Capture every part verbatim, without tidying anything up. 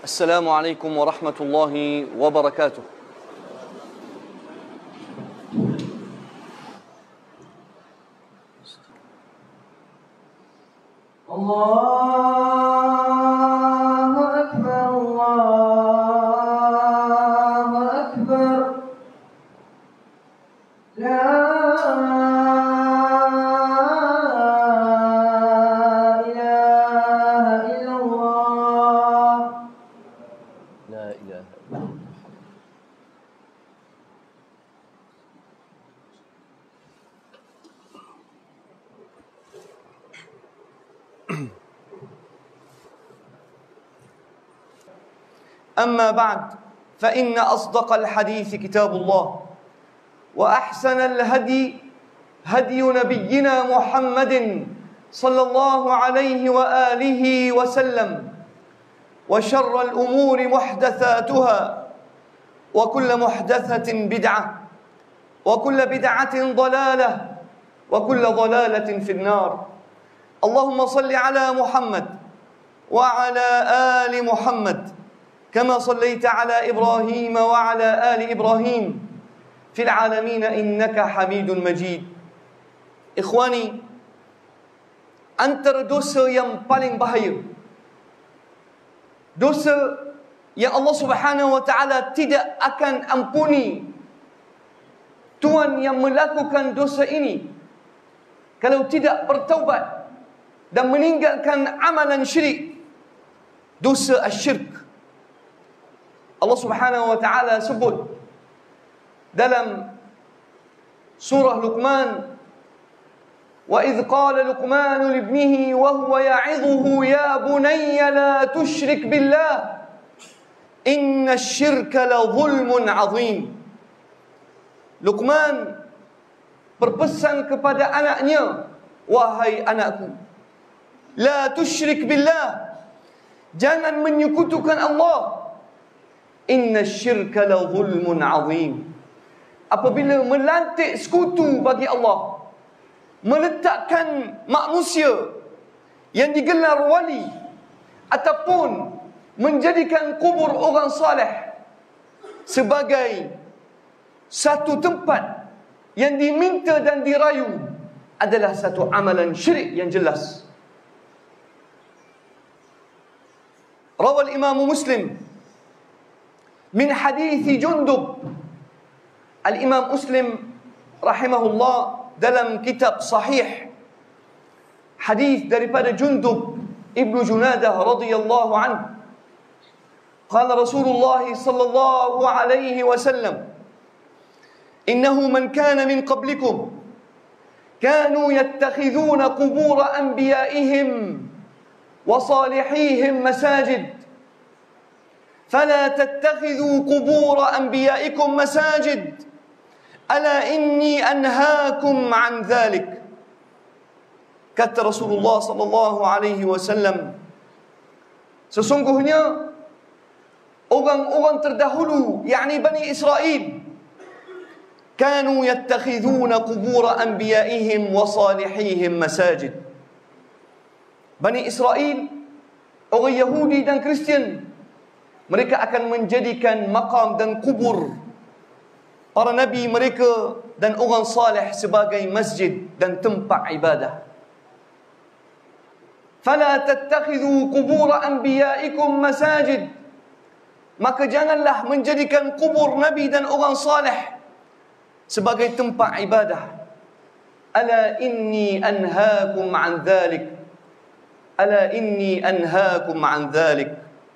السلام عليكم ورحمة الله وبركاته. الله أكبر الله أكبر لا إله إلا الله لا إله إلا الله. أما بعد فإن أصدق الحديث كتاب الله وأحسن الهدي هدي نبينا محمد صلى الله عليه وآله وسلم وشر الأمور محدثاتها وكل محدثة بدعة وكل بدعة ضلالة وكل ضلالة في النار. اللهم صل على محمد وعلى آل محمد كما صليت على إبراهيم وعلى آل إبراهيم في العالمين إنك حميد مجيد. Ikhwani, antara dosa yang paling bahaya, dosa yang Allah Subhanahu wa taala tidak akan ampuni tuan yang melakukan dosa ini kalau tidak bertaubat dan meninggalkan amalan syirik, dosa asyirk. Allah Subhanahu wa taala sebut dalam surah Luqman, wa idh qala Luqman li ibnihi wa huwa ya'idhuhu ya bunayya la tusyrik billah inna asy-syirka la dhulmun 'adzim. Luqman berpesan kepada anaknya, wahai anakku, la tusyrik billah, jangan menyekutukan Allah. Inna syirka la zulmun azim. Apabila melantik sekutu bagi Allah, meletakkan manusia yang digelar wali ataupun menjadikan kubur orang saleh sebagai satu tempat yang diminta dan dirayu, adalah satu amalan syirik yang jelas. Rawal Imam Muslim min hadithi Jundub. Al-Imam Muslim rahimahullah dalam kitab sahih, hadis daripada Jundub Ibnu Junadah radhiyallahu anhu, qala Rasulullah sallallahu alaihi wasallam, innahu man kana min qablikum kanu yattakhidhuna qubur anbiya'ihim wa salihihim masajid فلا تتخذوا قبور أنبيائكم مساجد ألا إني أنهاكم عن ذلك. Kata Rasulullah sallallahu alaihi wasallam, sesungguhnya orang-orang terdahulu, yakni Bani Israel, kanu yattakhidhuna qubur anbiya'ihim wa salihihim masajid. Bani Israel, orang Yahudi dan Kristian, mereka akan menjadikan makam dan kubur para nabi mereka dan orang saleh sebagai masjid dan tempat ibadah. Fala tattakhidhu qubur anbiya'ikum masajid, maka janganlah menjadikan kubur nabi dan orang saleh sebagai tempat ibadah. Ala inni anhaakum an dhalik, ala inni anhaakum an dhalik.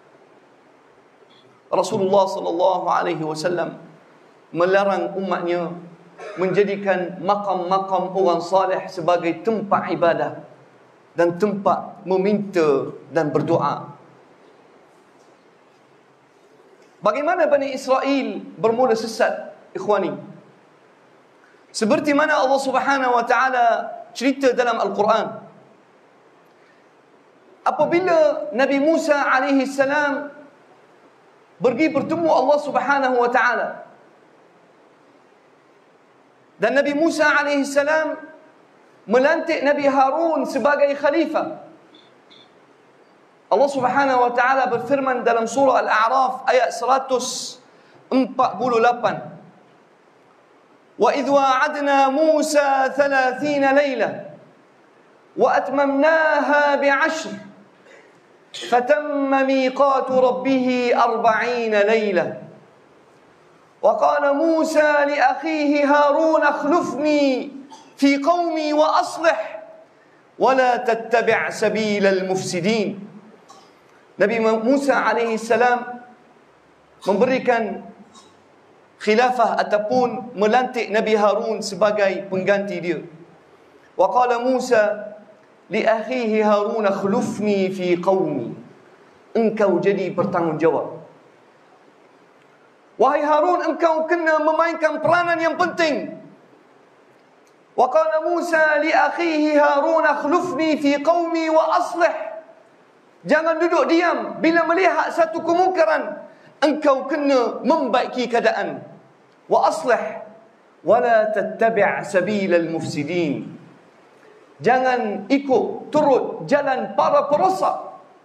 Rasulullah sallallahu alaihi wasallam melarang umatnya menjadikan makam-makam orang saleh sebagai tempat ibadah dan tempat meminta dan berdoa. Bagaimana Bani Israel bermula sesat, ikhwani? Seperti mana Allah Subhanahu wa taala cerita dalam Al-Quran, apabila Nabi Musa alaihi salam pergi bertemu Allah Subhanahu wa taala, dan Nabi Musa alaihi salam melantik Nabi Harun sebagai khalifah. Allah Subhanahu wa taala berfirman dalam surah Al-A'raf ayat seratus empat puluh lapan. Wa idh wa'adna Musa thalathina layla wa atmamnaha bi'ashr fatamma miqatu rabbih arba'ina layla. Wa qala Musa li akhihi Harun akhlifni fi qaumi wa aslih wa la tattabi' sabilal mufsidin. Nabi Musa alaihi salam memberikan khilafah ataupun melantik Nabi Harun sebagai pengganti dia. Wa qala Musa li akhihi Harun akhlifni fi qaumi. Engkau jadi bertanggungjawab. Wahai Harun, engkau kena memainkan peranan yang penting. Wa qala Musa li akhihi Harun akhlifni fi qaumi wa aslih. Jangan duduk diam bila melihat satu kemungkaran. Engkau kena membaiki keadaan. Wa aslih wa la tattabi' sabilal mufsidin. Jangan ikut turut jalan para perosak.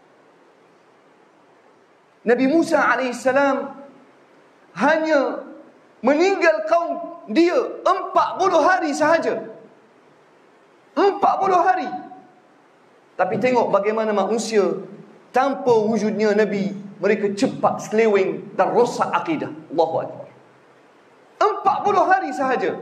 Nabi Musa alaihissalam hanya meninggal kaum dia empat puluh hari sahaja. empat puluh hari. Tapi tengok bagaimana manusia tanpa wujudnya Nabi, mereka cepat seleweng dan rosak akidah. Allahu Akbar. empat puluh hari sahaja.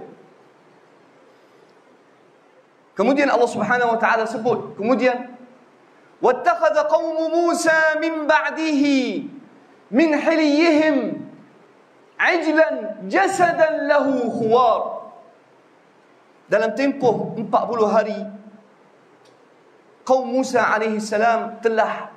Kemudian Allah Subhanahu wa taala sebut, kemudian wattakhadha qaumu Musa min ba'dihi min hiliyihim ajlan jasadan lahu khuwar. Dalam tempoh empat puluh hari, kaum Musa alaihi salam telah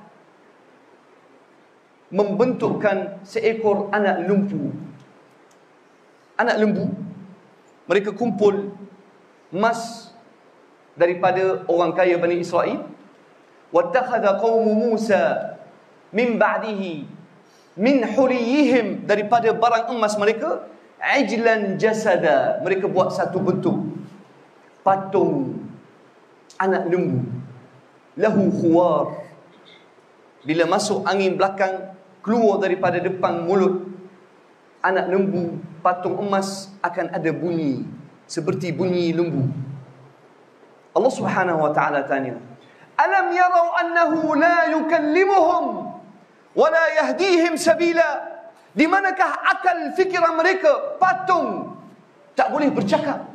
membentukkan seekor anak lembu. Anak lembu. Mereka kumpul emas daripada orang kaya Bani Israel. Wattakhadha qaumu Musa min ba'dihi min huliyihim, daripada barang emas mereka, ajlan jasada, mereka buat satu bentuk patung anak lembu, lahu khuwar. Bila masuk angin belakang, keluar daripada depan mulut anak lembu, patung emas, akan ada bunyi seperti bunyi lembu. Allah Subhanahu wa taala tanya, alam yarau annahu la yukallimuhum wala yahdihim sabila. Di manakah akal fikiran mereka? Patung tak boleh bercakap.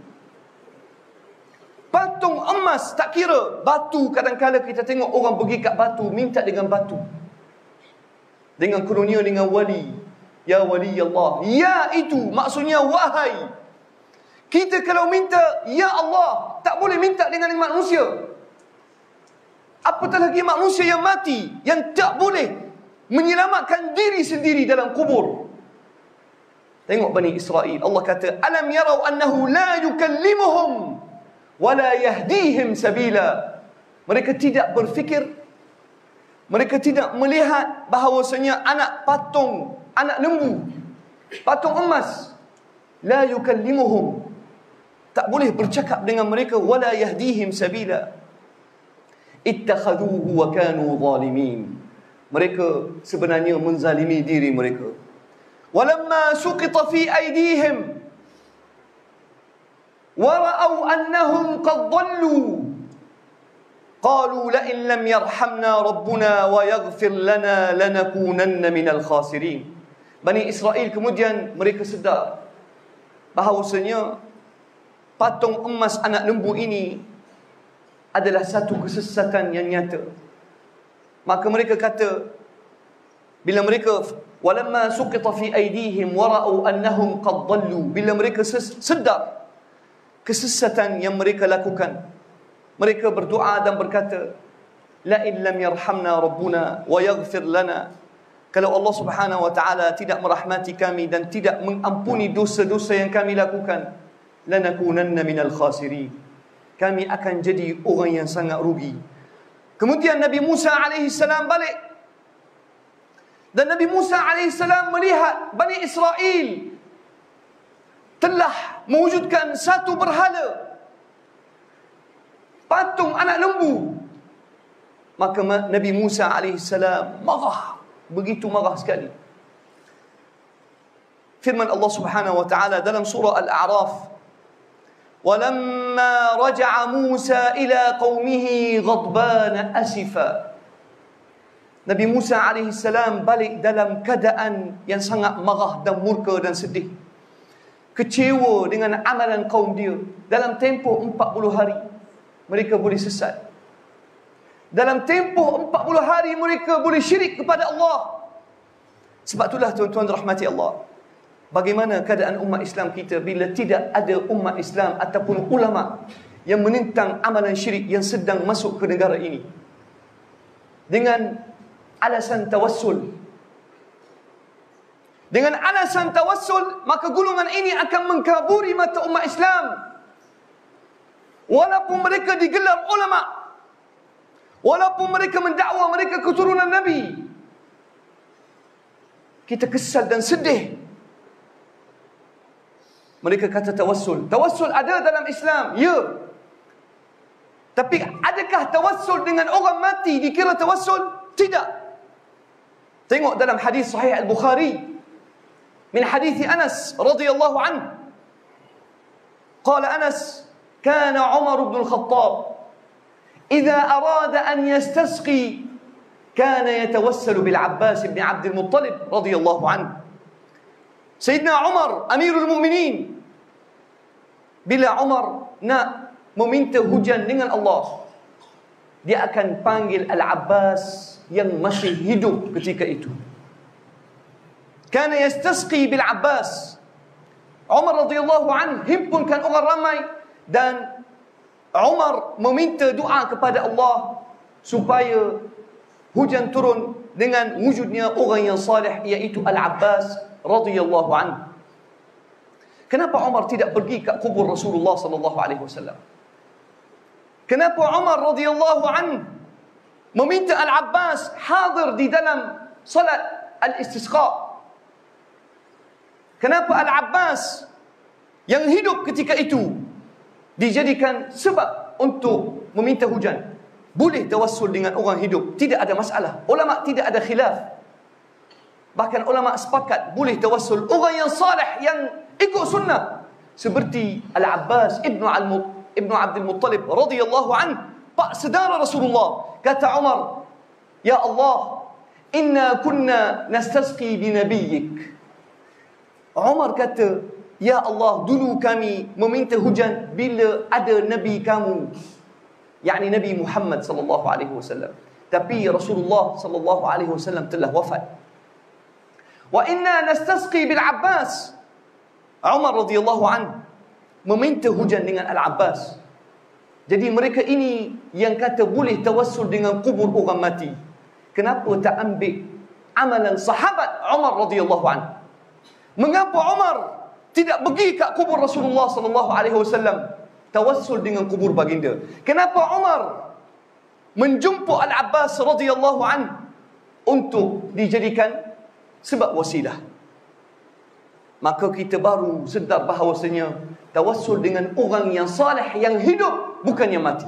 Patung emas, tak kira batu. Kadang-kadang kita tengok orang pergi kat batu, minta dengan batu, dengan kurnia dengan wali. Ya wali Allah, ya itu maksudnya wahai. Kita kalau minta ya Allah, tak boleh minta dengan manusia. Apatah lagi manusia yang mati, yang tak boleh menyelamatkan diri sendiri dalam kubur. Tengok Bani Israel, Allah kata alam yarau annahu la yukallimuhum wala yahdihim sabila. Mereka tidak berfikir, mereka tidak melihat bahawasanya anak patung, anak lembu, patung emas, la yukallimuhum, tak boleh bercakap dengan mereka, wala yahdihim sabila. Ittakhaduhu wa kanu zalimin. Mereka sebenarnya menzalimi diri mereka. Walamma suqita fi aydihim wa ra'aw annahum qad dhallu qalu la in lam yarhamna rabbuna wa yaghfir lana lanakunanna minal khasirin. Bani Israel kemudian mereka sedar bahawasanya patung emas anak lembu ini adalah satu kesesatan yang nyata. Maka mereka kata, bila mereka walamma suqita fi aydihim wa ra'u annahum qad dhallu, bila mereka sedar kesesatan yang mereka lakukan, mereka berdoa dan berkata, la in lam yarhamna rabbuna wa yaghfir lana, kalau Allah Subhanahu wa taala tidak merahmati kami dan tidak mengampuni dosa-dosa yang kami lakukan, lanakunanna minal khasirin, kami akan jadi orang yang sangat rugi. Kemudian Nabi Musa alaihi salam balik, dan Nabi Musa alaihi salam melihat Bani Israel telah mewujudkan satu berhala, patung anak lembu. Maka Nabi Musa alaihissalam marah, begitu marah sekali. Firman Allah Subhanahu wa taala dalam surah Al-A'raf, "Walamma raja'a Musa ila qaumihi ghadban asifa." Nabi Musa alaihissalam balik dalam keadaan yang sangat marah dan murka dan sedih. Kecewa dengan amalan kaum dia. Dalam tempoh empat puluh hari mereka boleh sesat. Dalam tempoh empat puluh hari mereka boleh syirik kepada Allah. Sebab itulah tuan-tuan rahmati Allah, bagaimana keadaan umat Islam kita bila tidak ada umat Islam ataupun ulama yang menentang amalan syirik yang sedang masuk ke negara ini dengan alasan tawassul. Dengan alasan tawassul, maka golongan ini akan mengkaburi mata umat Islam. Walaupun mereka digelar ulama, walaupun mereka mendakwa mereka keturunan Nabi, kita kesal dan sedih. Mereka kata tawassul. Tawassul ada dalam Islam, ya. Tapi adakah tawassul dengan orang mati dikira tawassul? Tidak. Tengok dalam hadis sahih Al-Bukhari min hadis Anas radhiyallahu anhu. Qala Anas, kana Umar bin Al-Khattab idza arada an yastasqi kana yatawassalu bil Abbas bin Abd al-Muttalib radhiyallahu anhu. Sayyidina Umar Amirul Mukminin, bila Umar nak meminta hujan dengan Allah, dia akan panggil Al-Abbas yang masih hidup ketika itu. Kana yastasqi bil Abbas. Umar radhiyallahu anhu himpunkan orang ramai dan Umar meminta doa kepada Allah supaya hujan turun dengan wujudnya orang yang salih, iaitu Al-Abbas radhiyallahu anhu. Kenapa Umar tidak pergi ke kubur Rasulullah sallallahu alaihi wasallam? Kenapa Umar radhiyallahu anhu meminta Al-Abbas hadir di dalam salat al-istisqa? Kenapa Al-Abbas yang hidup ketika itu dijadikan sebab untuk meminta hujan? Boleh tawassul dengan orang hidup, tidak ada masalah. Ulama tidak ada khilaf. Bahkan ulama sepakat boleh tawassul orang yang salih, yang ikut sunnah, seperti Al-Abbas ibnu Al-Mut ibnu Abdul Muttalib radhiyallahu anhu, pak saudara Rasulullah. Kata Umar, ya Allah, inna kunna nastasqi bi nabiyyik. Umar kata, ya Allah, dulu kami meminta hujan bila ada nabi kamu, yakni Nabi Muhammad sallallahu alaihi wasallam. Tapi Rasulullah sallallahu alaihi wasallam telah wafat. Wa inna nastasqi bil Abbas. Umar radhiyallahu anhu meminta hujan dengan Al-Abbas. Jadi mereka ini yang kata boleh tawassul dengan kubur orang mati. Kenapa tak ambil amalan sahabat Umar radhiyallahu anhu? Mengapa Umar tidak pergi ke kubur Rasulullah sallallahu alaihi wasallam tawassul dengan kubur baginda? Kenapa Umar menjumpa Al-Abbas radhiyallahu anhu untuk dijadikan sebab wasilah? Maka kita baru sedar bahawasanya tawassul dengan orang yang salih, yang hidup, bukan yang mati.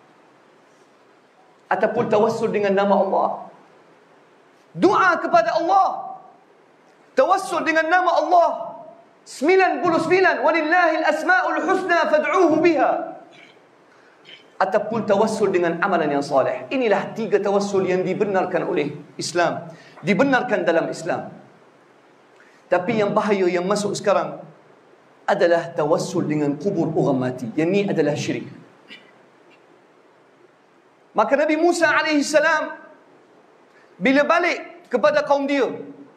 Ataupun tawassul dengan nama Allah, doa kepada Allah, tawassul dengan nama Allah sembilan puluh sembilan, walillahil asmaul husna fad'uuhu biha. Ataupun tawassul dengan amalan yang salih. Inilah tiga tawassul yang dibenarkan oleh Islam, dibenarkan dalam Islam. Tapi yang bahaya yang masuk sekarang adalah tawassul dengan kubur orang mati. Yang ini adalah syirik. Maka Nabi Musa alaihi salam bila balik kepada kaum dia,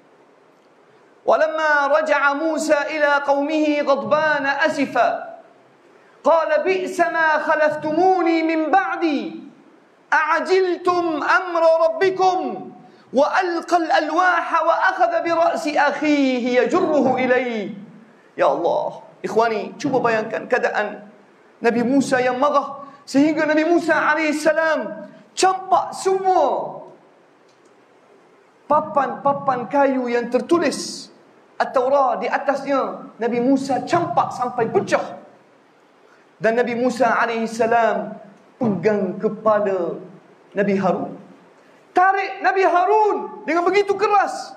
walamma raja'a Musa ila qaumihi ghadbana asifa qala bi'sa ma khalaftumuni min ba'di a'ajiltum amra rabbikum wa alqa al-alwaha wa akhadha bi ra'si akhihi yajruhu ilayhi. Ya Allah, ikhwani, cuba bayangkan keadaan Nabi Musa yang marah sehingga Nabi Musa alaihissalam campak semua papan-papan kayu yang tertulis At-Taurah di atasnya. Nabi Musa campak sampai pecah. Dan Nabi Musa alaihissalam pegang kepala Nabi Harun. tarik Nabi Harun dengan begitu keras.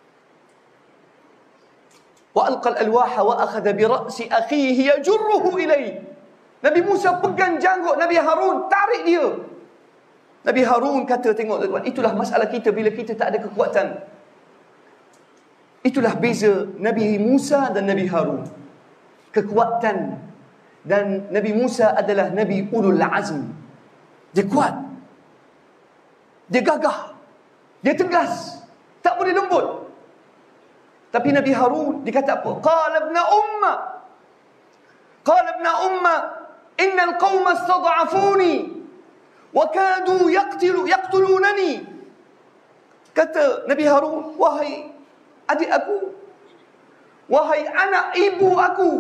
Wa alqal alwaha wa akhadha bi ra'si akhihi yajurruhu ilayhi. Nabi Musa pegang janggut Nabi Harun, tarik dia. Nabi Harun kata, tengok tuan-tuan, itulah masalah kita bila kita tak ada kekuatan. Itulah beza Nabi Musa dan Nabi Harun. Kekuatan. Dan Nabi Musa adalah Nabi ulul azm. Dia kuat. Dia gagah. Dia tegas. Tak boleh lembut. Tapi Nabi Harun dia kata apa? Qala ibn umma. Qala ibn umma, innal qauma istad'afuni wa kadu yaqtilu yaqtulunani. Kata Nabi Harun, wahai adik aku, wahai anak ibu aku,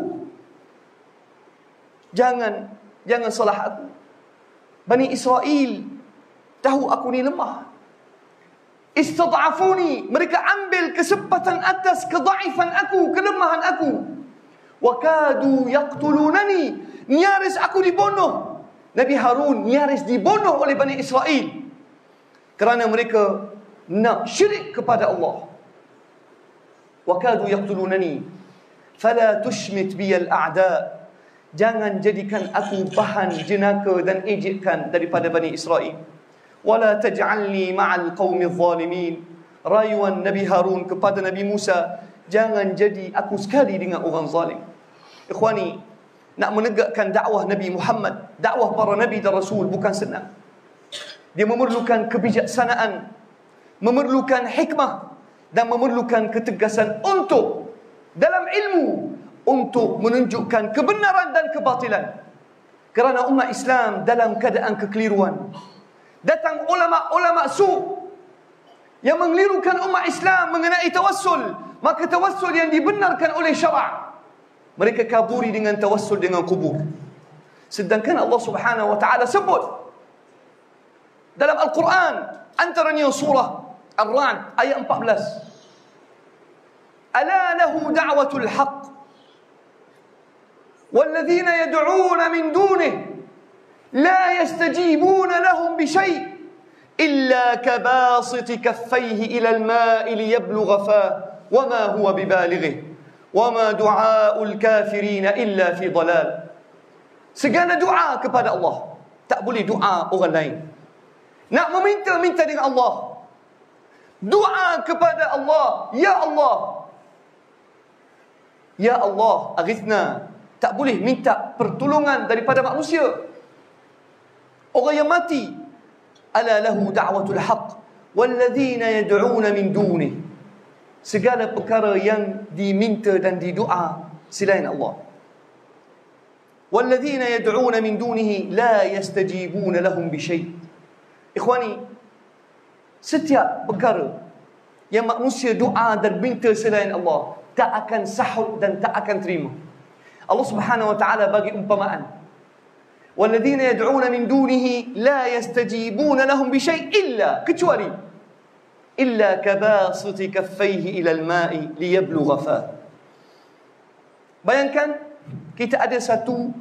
jangan jangan salah aku. Bani Israel tahu aku ni lemah. Istad'afuni, mereka ambil kesempatan atas kedaifan aku, kelemahan aku. Wa kadu yaqtulunani, nyaris aku dibunuh. Nabi Harun nyaris dibunuh oleh Bani Israel kerana mereka nak syirik kepada Allah. Wa kadu yaqtulunani fala tushmit bi al-a'da, jangan jadikan aku bahan jenaka dan ejekan daripada Bani Israel. Wala taj'alni ma'al qaumidh zalimin. Rayuan Nabi Harun kepada Nabi Musa, jangan jadi aku sekali dengan orang zalim. Ikhwani, nak menegakkan dakwah Nabi Muhammad, dakwah para nabi dan rasul bukan senang. Dia memerlukan kebijaksanaan, memerlukan hikmah dan memerlukan ketegasan untuk dalam ilmu, untuk menunjukkan kebenaran dan kebatilan. Kerana umat Islam dalam keadaan kekeliruan. Datang ulama-ulama su yang mengelirukan umat Islam mengenai tawassul, maka tawassul yang dibenarkan oleh syarak mereka kaburi dengan tawassul dengan kubur. Sedangkan Allah Subhanahu wa taala sebut dalam Al-Quran, antaranya surah Ar-Ra'd ayat empat belas, ala lahu da'watul haqq walladzina yad'una min dunihi لا يستجيبون لهم بشيء إلا كباسط كفيه إلى الماء ليبلغ فاه وما هو ببالغه وما دعاء الكافرين إلا في ضلال. Segala doa kepada Allah, tak boleh doa orang lain. Nak meminta-minta dengan Allah, doa kepada Allah, ya Allah, ya Allah aghithna. Tak boleh minta pertolongan daripada manusia. Orang yang mati, ala lahu da'watul haqq walladzina yad'una min dunih, segala perkara yang diminta dan didoa selain Allah. Walladzina yad'una min dunihi la yastajibuna lahum bisyai'. Ikhwani, setiap perkara yang manusia doa dan minta selain Allah tak akan sahut dan tak akan terima. Allah Subhanahu wa taala bagi umpamaan, وَالَّذِينَ يَدْعُونَ مِنْ دُونِهِ لَا يَسْتَجِيبُونَ لَهُمْ بِشَيْءٍ إِلَّا, kecuali إِلَّا كَبَاسِطِ كَفَّيْهِ إِلَى الْمَاءِ لِيَبْلُغَ فَاهُ. Bayangkan kita ada satu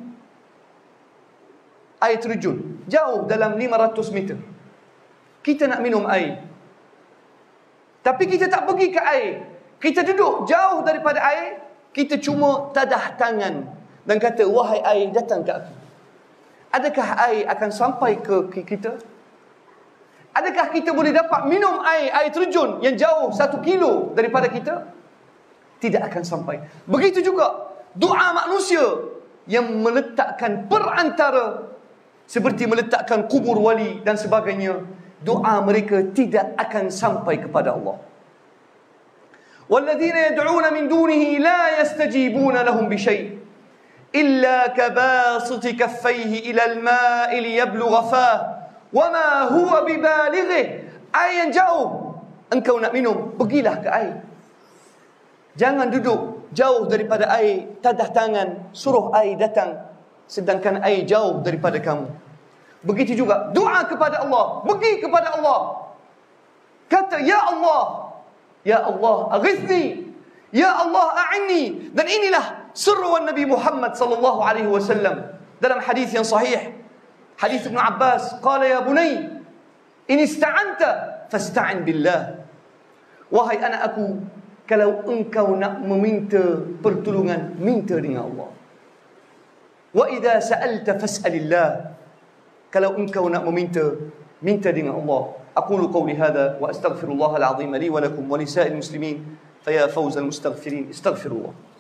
air terjun jauh dalam lima ratus meter. Kita nak minum air, tapi kita tak pergi ke air. Kita duduk jauh daripada air, kita cuma tadah tangan dan kata, wahai air, datang ke aku. Adakah air akan sampai ke kita? Adakah kita boleh dapat minum air, air terjun yang jauh satu kilo daripada kita? Tidak akan sampai. Begitu juga doa manusia yang meletakkan perantara, seperti meletakkan kubur wali dan sebagainya, doa mereka tidak akan sampai kepada Allah. وَالَّذِينَ يَدْعُونَ مِنْ دُونِهِ لَا يَسْتَجِيبُونَ لَهُمْ بِشَيْءٍ إلا كباسط كفيه إلى الماء ليبلغ فاه وما هو ببالغه. Air yang jauh, engkau nak minum, pergilah ke air. Jangan duduk jauh daripada air, tadah tangan, suruh air datang, sedangkan air jauh daripada kamu. Begitu juga doa kepada Allah, pergi kepada Allah, kata, ya Allah, ya Allah aghithni, ya Allah a'inni. Dan inilah seruan Nabi Muhammad sallallahu alaihi wasallam dalam hadis yang sahih, hadis Ibn Abbas, qala ya bunay In ista'anta fasta'in billah. Wahai anak aku, kalau engkau nak meminta pertolongan, minta dengan Allah. Wa idza sa'alta fas'alillah. Kalau engkau nak meminta, minta dengan Allah. Aqulu qawli hadha wa astaghfirullah al-azim li wa lakum wa li sa'il muslimin. Fa ya fawz al-mustaghfirin, astaghfirullah.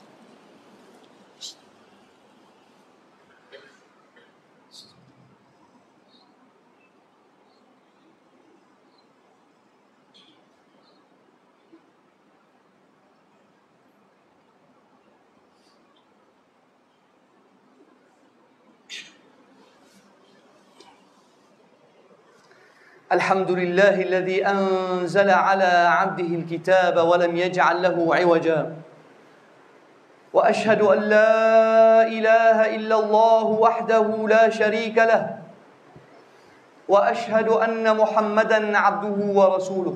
الحمد لله الذي أنزل على عبده الكتاب ولم يجعل له عوجا وأشهد أن لا إله إلا الله وحده لا شريك له وأشهد أن محمدا عبده ورسوله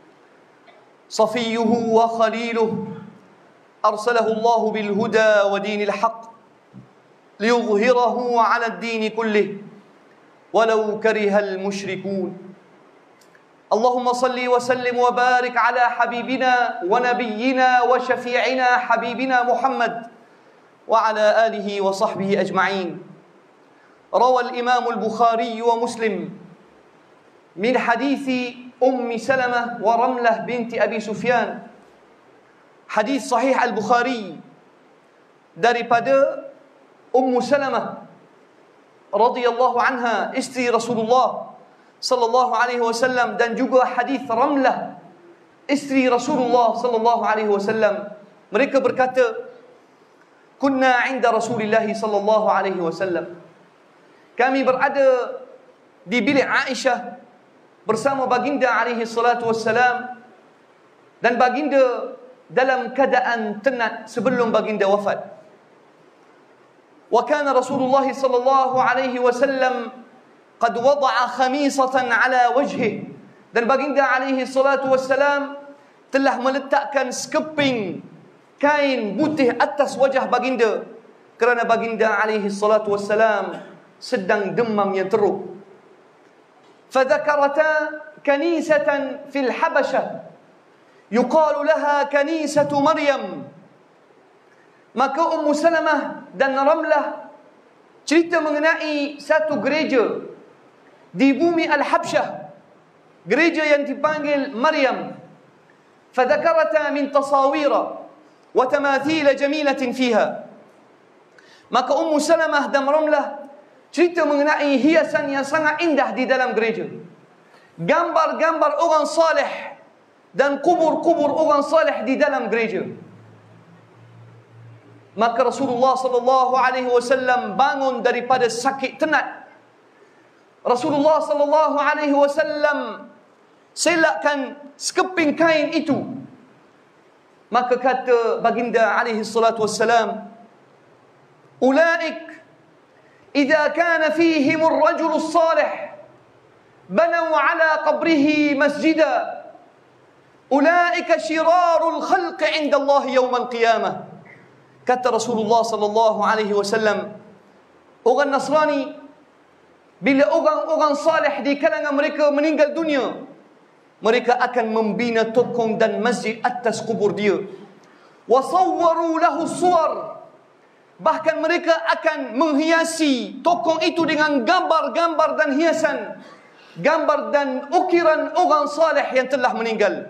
صفيه وخليله أرسله الله بالهدى ودين الحق ليظهره على الدين كله ولو كره المشركون اللهم صل وسلم وبارك على حبيبنا ونبينا وشفيعنا حبيبنا محمد وعلى آله وصحبه أجمعين. روى الإمام البخاري ومسلم من حديث أم سلمة ورملة بنت أبي سفيان. Hadis sahih Al-Bukhari daripada Ummu Salamah radhiyallahu anha, isteri Rasulullah sallallahu alaihi wasallam, dan juga hadis Ramlah, isteri Rasulullah sallallahu alaihi wasallam. Mereka berkata, kunna 'inda Rasulillah sallallahu alaihi wasallam. Kami berada di bilik Aisyah bersama baginda alaihi salatu wassalam, dan baginda dalam keadaan tenat sebelum baginda wafat. Wa kana Rasulullah sallallahu alaihi wasallam qad wada'a khamisatan ala wajhihi, dan baginda alaihi salatu wassalam telah meletakkan sekeping kain putih atas wajah baginda, kerana baginda alaihi salatu wassalam sedang demam yang teruk. Fadzakarata kanisatan fil Habasyah yuqalu laha kanisatu Maryam. Maka Ummu Salamah dan Ramlah cerita mengenai satu gereja di bumi Al-Habsyah, gereja yang dipanggil Maryam. Fadzakarata min tasawira wa tamathila jamilatin fiha. Maka Ummu Salamah dan Ramlah cerita mengenai hiasan yang sangat indah di dalam gereja, gambar-gambar orang saleh dan kubur-kubur orang saleh di dalam gereja. Maka Rasulullah sallallahu alaihi wasallam bangun daripada sakit tenat. Rasulullah sallallahu alaihi wasallam selakkan sekeping kain itu. Maka kata baginda alaihi salatu wassalam, ulaik idza kana fihim ar-rajul as-salih banaw ala qabrihi masjida ulaika shirarul khalq 'inda Allah yawm al-qiyamah. Kata Rasulullah sallallahu alaihi wasallam, orang Nasrani, bila orang-orang saleh di kalangan mereka meninggal dunia, mereka akan membina tokong dan masjid atas kubur dia. Wa sawwaru lahu suwar, bahkan mereka akan menghiasi tokong itu dengan gambar-gambar dan hiasan, gambar dan ukiran orang saleh yang telah meninggal.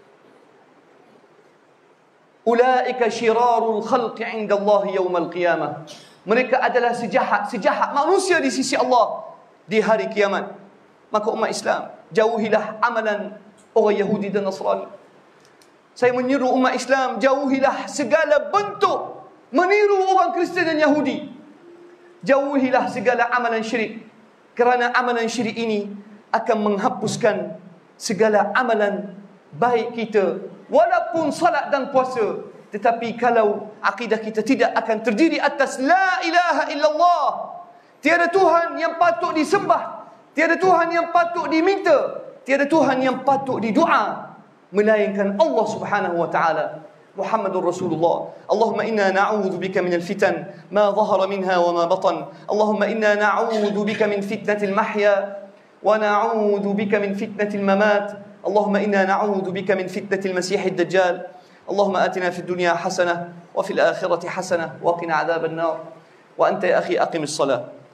Ulaika syirarul khalqi 'inda Allah yaumal qiyamah. Mereka adalah sejahat sejahat manusia di sisi Allah di hari kiamat. Maka umat Islam, jauhilah amalan orang Yahudi dan Nasrani. Saya menyeru umat Islam, jauhilah segala bentuk meniru orang Kristian dan Yahudi. Jauhilah segala amalan syirik, kerana amalan syirik ini akan menghapuskan segala amalan baik kita. Walaupun salat dan puasa, tetapi kalau akidah kita tidak akan terdiri atas la ilaha illallah, tiada Tuhan yang patut disembah, tiada Tuhan yang patut diminta, tiada Tuhan yang patut didoa melainkan Allah Subhanahu wa taala. Muhammadur Rasulullah. Allahumma inna na'udzu bika minal fitan ma dhahara minha wa ma batan. Allahumma inna na'udzu bika min fitnatil mahya ونعوذ بك من فتنة الممات. اللهم إنا نعوذ بك من فتنة المسيح الدجال. اللهم آتنا في الدنيا حسنة وفي الآخرة حسنة وقنا عذاب النار. وأنت يا أخي أقم الصلاة.